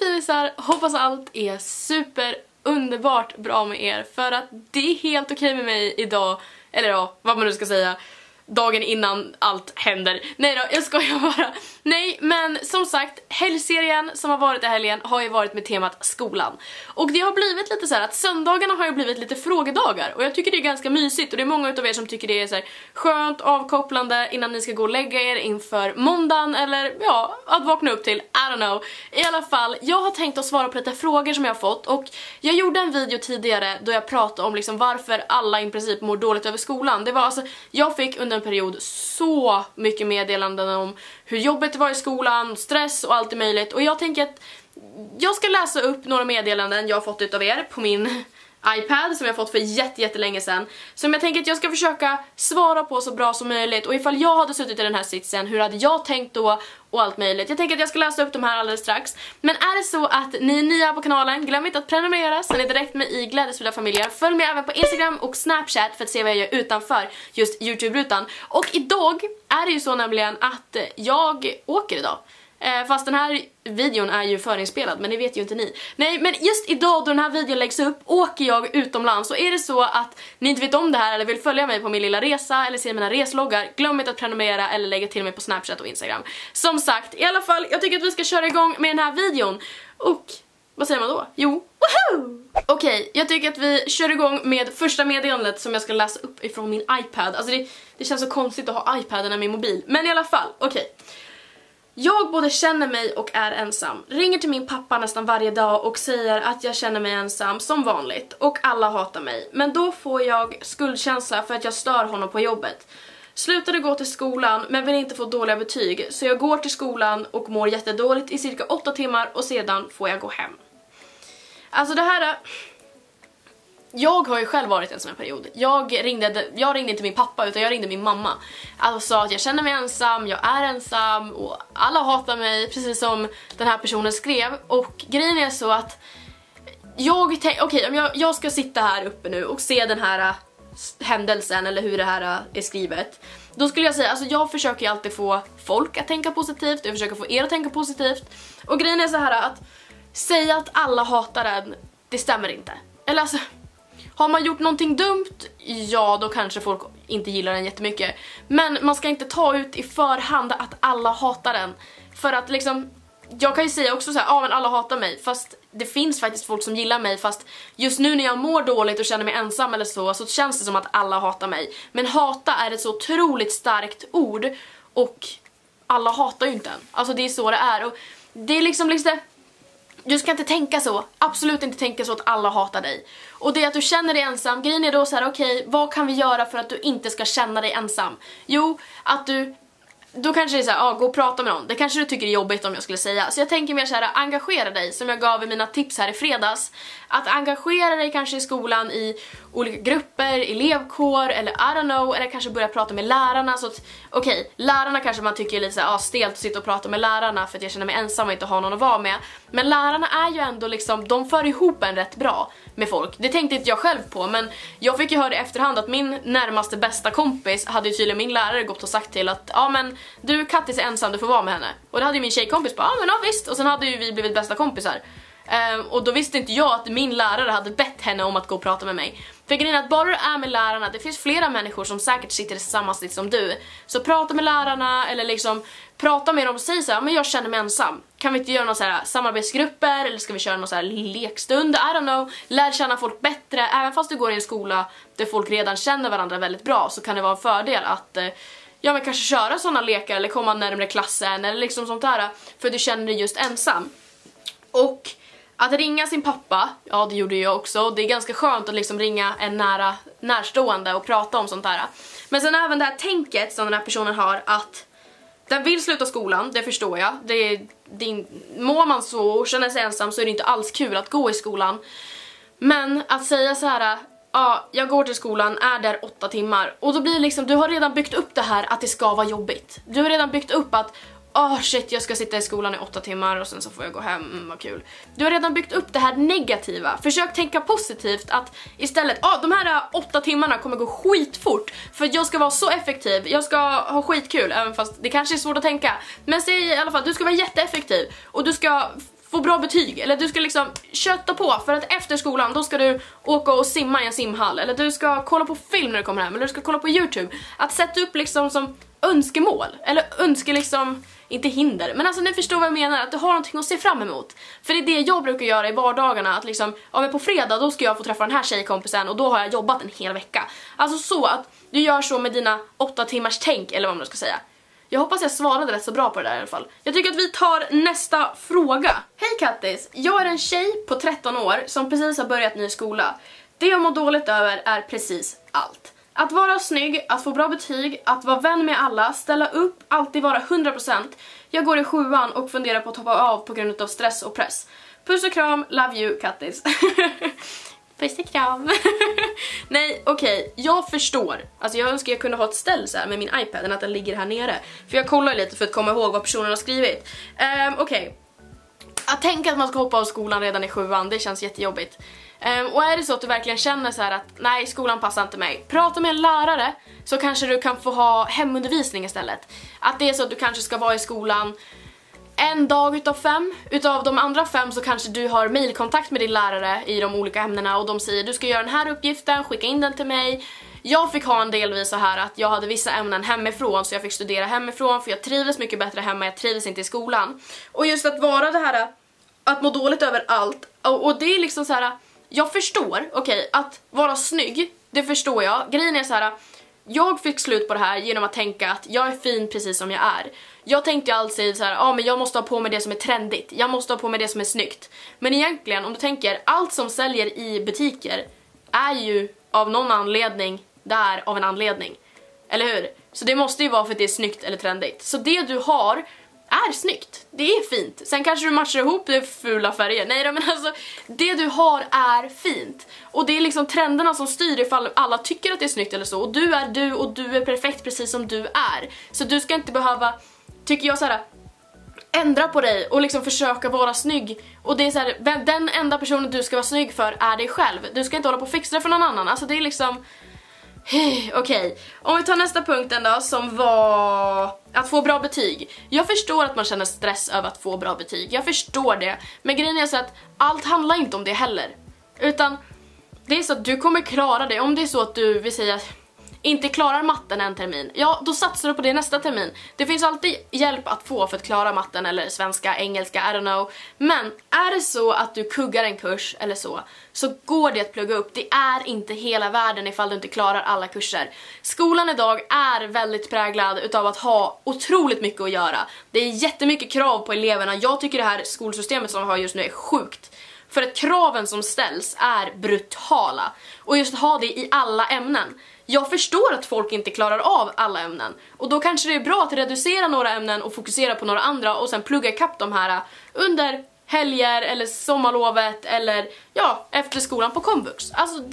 finisar, hoppas allt är super underbart bra med er, för att det är helt okej med mig idag, eller ja, vad man nu ska säga, dagen innan allt händer. Nej då, jag skojar bara. Nej, men som sagt, helgserien som har varit i helgen har ju varit med temat skolan. Och det har blivit lite så här att söndagarna har ju blivit lite frågedagar. Och jag tycker det är ganska mysigt, och det är många utav er som tycker det är så här skönt, avkopplande innan ni ska gå och lägga er inför måndagen, eller ja, att vakna upp till, I don't know. I alla fall, jag har tänkt att svara på lite frågor som jag har fått, och jag gjorde en video tidigare då jag pratade om liksom varför alla i princip mår dåligt över skolan. Det var alltså, jag fick under en period så mycket meddelanden om hur jobbigt det var i skolan, stress och allt möjligt, och jag tänker att jag ska läsa upp några meddelanden jag har fått utav er på min iPad som jag fått för jättelänge sedan, som jag tänker att jag ska försöka svara på så bra som möjligt. Och ifall jag hade suttit i den här sitsen, hur hade jag tänkt då och allt möjligt. Jag tänker att jag ska läsa upp de här alldeles strax. Men är det så att ni är nya på kanalen, glöm inte att prenumerera så ni är direkt med i Glädjesfulla familjer. Följ mig även på Instagram och Snapchat för att se vad jag gör utanför just YouTube-rutan. Och idag är det ju så nämligen att jag åker idag. Fast den här videon är ju förinspelad, men det vet ju inte ni. Nej, men just idag då den här videon läggs upp åker jag utomlands. Så är det så att ni inte vet om det här eller vill följa mig på min lilla resa eller se mina resloggar, glöm inte att prenumerera eller lägga till mig på Snapchat och Instagram. Som sagt, i alla fall, jag tycker att vi ska köra igång med den här videon. Och vad säger man då? Jo, woohoo! Okej, jag tycker att vi kör igång med första meddelandet som jag ska läsa upp ifrån min iPad. Alltså det känns så konstigt att ha iPaden än min mobil. Men i alla fall, okej. Jag både känner mig och är ensam. Ringer till min pappa nästan varje dag och säger att jag känner mig ensam som vanligt. Och alla hatar mig. Men då får jag skuldkänsla för att jag stör honom på jobbet. Slutade gå till skolan men vill inte få dåliga betyg. Så jag går till skolan och mår jättedåligt i cirka 8 timmar och sedan får jag gå hem. Alltså det här... Jag har ju själv varit i en sån här period. Jag ringde inte min pappa utan jag ringde min mamma. Alltså sa att jag känner mig ensam, jag är ensam och alla hatar mig, precis som den här personen skrev. Och grejen är så att om jag ska sitta här uppe nu och se den här händelsen eller hur det här är skrivet. Då skulle jag säga, alltså jag försöker ju alltid få folk att tänka positivt, jag försöker få er att tänka positivt. Och grejen är så här att säga att alla hatar en, det stämmer inte. Eller alltså... Har man gjort någonting dumt, ja då kanske folk inte gillar den jättemycket. Men man ska inte ta ut i förhand att alla hatar den. För att liksom, jag kan ju säga också så här, ja men alla hatar mig. Fast det finns faktiskt folk som gillar mig. Fast just nu när jag mår dåligt och känner mig ensam eller så känns det som att alla hatar mig. Men hata är ett så otroligt starkt ord. Och alla hatar ju inte en. Alltså det är så det är. Och det är liksom lite... Du ska inte tänka så, absolut inte tänka så att alla hatar dig. Och det är att du känner dig ensam, grejen är då så här, okej, vad kan vi göra för att du inte ska känna dig ensam? Jo, att då kanske det är så här, gå och prata med någon. Det kanske du tycker är jobbigt om jag skulle säga. Så jag tänker mer så här, engagera dig, som jag gav i mina tips här i fredags. Att engagera dig kanske i skolan i olika grupper, elevkår eller I don't know. Eller kanske börja prata med lärarna. Så att, okej, lärarna kanske man tycker är lite så här, stelt att sitta och prata med lärarna för att jag känner mig ensam och inte har någon att vara med. Men lärarna är ju ändå liksom, de för ihop en rätt bra med folk. Det tänkte inte jag själv på, men jag fick ju höra i efterhand att min närmaste bästa kompis hade ju tydligen min lärare gått och sagt till att ja men du, Kattis är ensam, du får vara med henne. Och det hade ju min tjejkompis bara, ja men ja visst. Och sen hade ju vi blivit bästa kompisar. Och då visste inte jag att min lärare hade bett henne om att gå och prata med mig. För grejen är att bara du är med lärarna, det finns flera människor som säkert sitter i samma sits som du. Så prata med lärarna eller liksom prata med dem och säg så här, men jag känner mig ensam. Kan vi inte göra några så här samarbetsgrupper eller ska vi köra någon så här lekstund? I don't know. Lär känna folk bättre. Även fast du går i en skola där folk redan känner varandra väldigt bra så kan det vara en fördel att ja men kanske köra sådana lekar eller komma närmare klassen eller liksom sånt där. För du känner dig just ensam. Och att ringa sin pappa, ja det gjorde jag också. Det är ganska skönt att liksom ringa en närstående och prata om sånt där. Men sen även det här tänket som den här personen har att den vill sluta skolan, det förstår jag. Mår man så och känner sig ensam så är det inte alls kul att gå i skolan. Men att säga så här, ja jag går till skolan, är där 8 timmar. Och då blir det liksom, du har redan byggt upp det här att det ska vara jobbigt. Du har redan byggt upp att shit, jag ska sitta i skolan i 8 timmar och sen så får jag gå hem, vad kul. Du har redan byggt upp det här negativa. Försök tänka positivt att istället, de här 8 timmarna kommer gå skitfort för att jag ska vara så effektiv, jag ska ha skitkul, även fast det kanske är svårt att tänka. Men säg i alla fall, du ska vara jätteeffektiv och du ska få bra betyg, eller du ska liksom kötta på för att efter skolan då ska du åka och simma i en simhall, eller du ska kolla på film när du kommer hem, eller du ska kolla på YouTube. Att sätta upp liksom som önskemål, eller liksom, inte hinder, men alltså ni förstår vad jag menar, att du har någonting att se fram emot. För det är det jag brukar göra i vardagarna, att liksom, ja men på fredag då ska jag få träffa den här tjejkompisen och då har jag jobbat en hel vecka. Alltså så att du gör så med dina 8 timmars tänk, eller vad man ska säga. Jag hoppas jag svarade rätt så bra på det där i alla fall. Jag tycker att vi tar nästa fråga. Hej Kattis, jag är en tjej på 13 år som precis har börjat ny skola. Det jag mår dåligt över är precis allt. Att vara snygg, att få bra betyg, att vara vän med alla, ställa upp, alltid vara 100%. Jag går i 7:an och funderar på att hoppa av på grund av stress och press. Puss och kram, love you Kattis. Puss och kram. Nej, okej, jag förstår. Alltså jag önskar jag kunde ha ett ställ så här med min iPad än att den ligger här nere. För jag kollar lite för att komma ihåg vad personen har skrivit. Okej. Att tänka att man ska hoppa av skolan redan i 7:an, det känns jättejobbigt. Och är det så att du verkligen känner så här att nej, skolan passar inte mig, prata med en lärare så kanske du kan få ha hemundervisning istället. Att det är så att du kanske ska vara i skolan en dag utav 5. Utav de andra 5 så kanske du har mailkontakt med din lärare i de olika ämnena och de säger du ska göra den här uppgiften, skicka in den till mig. Jag fick ha en delvis så här att jag hade vissa ämnen hemifrån så jag fick studera hemifrån för jag trivdes mycket bättre hemma, jag trivdes inte i skolan. Och just att vara det här att må dåligt över allt, och det är liksom så här. Jag förstår, okej, att vara snygg, det förstår jag. Grejen är så här, jag fick slut på det här genom att tänka att jag är fin precis som jag är. Jag tänkte alltid så här, men jag måste ha på mig det som är trendigt. Jag måste ha på mig det som är snyggt. Men egentligen, om du tänker, allt som säljer i butiker är ju av någon anledning där av en anledning. Eller hur? Så det måste ju vara för att det är snyggt eller trendigt. Så det du har är snyggt. Det är fint. Sen kanske du matchar ihop det fula färger. Nej, men alltså, det du har är fint. Och det är liksom trenderna som styr ifall alla tycker att det är snyggt eller så. Och du är du och du är perfekt precis som du är. Så du ska inte behöva, tycker jag så här, ändra på dig och liksom försöka vara snygg. Och det är så här, den enda personen du ska vara snygg för är dig själv. Du ska inte hålla på och fixa det för någon annan. Alltså det är liksom... Okej, om vi tar nästa punkten då, som var att få bra betyg. Jag förstår att man känner stress över att få bra betyg. Jag förstår det. Men grejen är så att allt handlar inte om det heller. Utan det är så att du kommer klara det. Om det är så att du vill säga inte klarar matten en termin, ja då satsar du på det nästa termin. Det finns alltid hjälp att få för att klara matten eller svenska, engelska, I don't know. Men är det så att du kuggar en kurs eller så går det att plugga upp. Det är inte hela världen ifall du inte klarar alla kurser. Skolan idag är väldigt präglad utav att ha otroligt mycket att göra. Det är jättemycket krav på eleverna. Jag tycker det här skolsystemet som vi har just nu är sjukt. För att kraven som ställs är brutala. Och just ha det i alla ämnen. Jag förstår att folk inte klarar av alla ämnen. Och då kanske det är bra att reducera några ämnen och fokusera på några andra och sen plugga ikapp de här under helger eller sommarlovet eller ja, efter skolan på komvux. Alltså,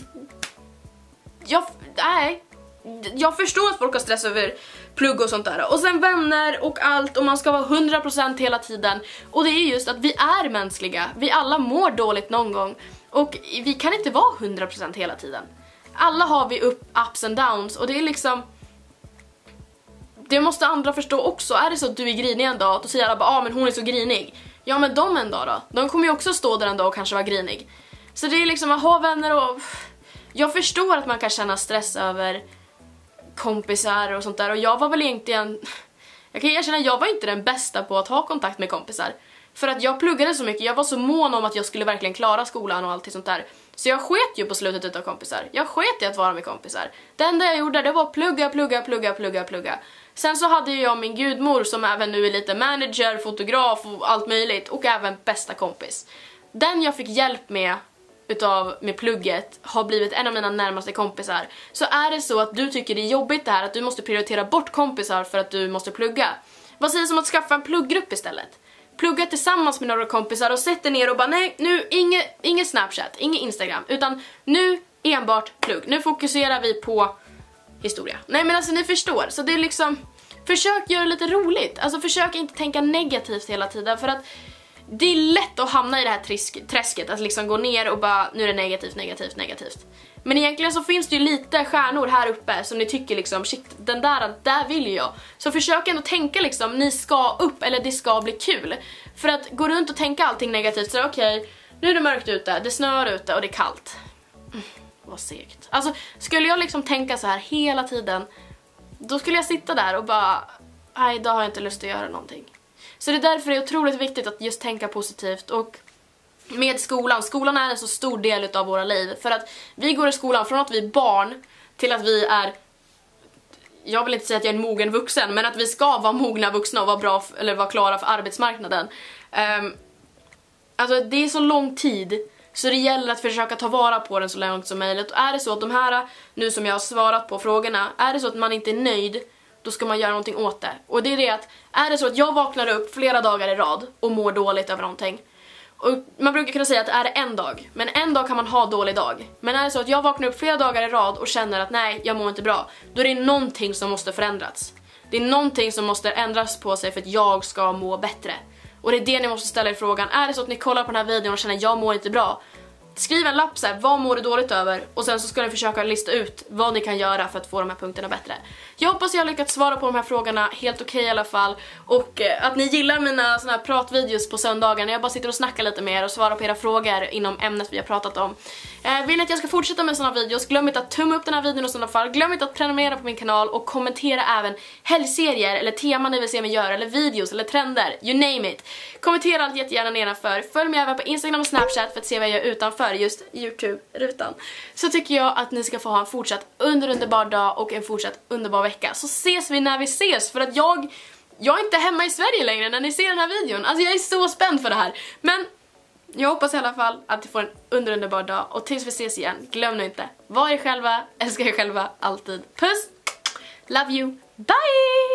jag förstår att folk har stress över plugg och sånt där. Och sen vänner och allt, och man ska vara 100% hela tiden. Och det är just att vi är mänskliga. Vi alla mår dåligt någon gång. Och vi kan inte vara 100% hela tiden. Alla har vi ups and downs, och det är liksom... Det måste andra förstå också. Är det så att du är grinig en dag, då säger alla men hon är så grinig. Ja, men de en dag då? De kommer ju också stå där en dag och kanske vara grinig. Så det är liksom att ha vänner och... Jag förstår att man kan känna stress över kompisar och sånt där. Och jag var väl egentligen... Jag kan erkänna att jag var inte den bästa på att ha kontakt med kompisar. För att jag pluggade så mycket. Jag var så mån om att jag skulle verkligen klara skolan och allt sånt där. Så jag sket ju på slutet utav kompisar. Jag sket i att vara med kompisar. Det enda jag gjorde, det var plugga. Sen så hade jag min gudmor som även nu är lite manager, fotograf och allt möjligt. Och även bästa kompis. Den jag fick hjälp med plugget har blivit en av mina närmaste kompisar. Så är det så att du tycker det är jobbigt det här, att du måste prioritera bort kompisar för att du måste plugga. Vad sägs om att skaffa en plugggrupp istället? Plugga tillsammans med några kompisar och sätta ner och bara nej, nu ingen Snapchat, ingen Instagram, utan nu enbart plugg. Nu fokuserar vi på historia. Nej, men alltså ni förstår, så det är liksom, försök göra det lite roligt. Alltså försök inte tänka negativt hela tiden, för att det är lätt att hamna i det här träsket, att liksom gå ner och bara, nu är det negativt. Men egentligen så finns det ju lite stjärnor här uppe som ni tycker liksom, shit, den där vill jag. Så försök ändå tänka liksom, ni ska upp eller det ska bli kul. För att gå runt och tänka allting negativt, så okej, nu är det mörkt ute, det snör ute och det är kallt. Vad segt. Alltså, skulle jag liksom tänka så här hela tiden, då skulle jag sitta där och bara, nej, då har jag inte lust att göra någonting. Så det är därför det är otroligt viktigt att just tänka positivt. Och med skolan är en så stor del av våra liv. För att vi går i skolan från att vi är barn till att vi är, jag vill inte säga att jag är en mogen vuxen, men att vi ska vara mogna vuxna och vara bra eller vara klara för arbetsmarknaden. Alltså det är så lång tid, så det gäller att försöka ta vara på den så långt som möjligt. Och är det så att de här, nu som jag har svarat på frågorna, är det så att man inte är nöjd, då ska man göra någonting åt det. Och det är det att, är det så att jag vaknar upp flera dagar i rad och mår dåligt över någonting, och man brukar kunna säga att är det en dag, men en dag kan man ha dålig dag. Men är det så att jag vaknar upp flera dagar i rad och känner att nej, jag mår inte bra, då är det någonting som måste förändras. Det är någonting som måste ändras på sig för att jag ska må bättre. Och det är det ni måste ställa er frågan. Är det så att ni kollar på den här videon och känner att jag mår inte bra, skriv en lapp så här, vad mår du dåligt över? Och sen så ska ni försöka lista ut vad ni kan göra för att få de här punkterna bättre. Jag hoppas jag har lyckats svara på de här frågorna helt okej i alla fall. Och att ni gillar mina såna här pratvideos på söndagar när jag bara sitter och snackar lite med er och svarar på era frågor inom ämnet vi har pratat om. Vill ni att jag ska fortsätta med såna videos, glöm inte att tumma upp den här videon i sådana fall. Glöm inte att prenumerera på min kanal och kommentera även helgserier eller teman ni vill se mig göra, eller videos eller trender, you name it. Kommentera allt jättegärna nedanför. Följ mig även på Instagram och Snapchat för att se vad jag gör utanför just YouTube-rutan. Så tycker jag att ni ska få ha en fortsatt underbar dag och en fortsatt underbar vecka. Så ses vi när vi ses, för att jag är inte hemma i Sverige längre när ni ser den här videon. Alltså jag är så spänd för det här. Men jag hoppas i alla fall att ni får en underbar dag. Och tills vi ses igen, glöm nu inte, var er själva, älska er själva, alltid. Puss, love you, bye!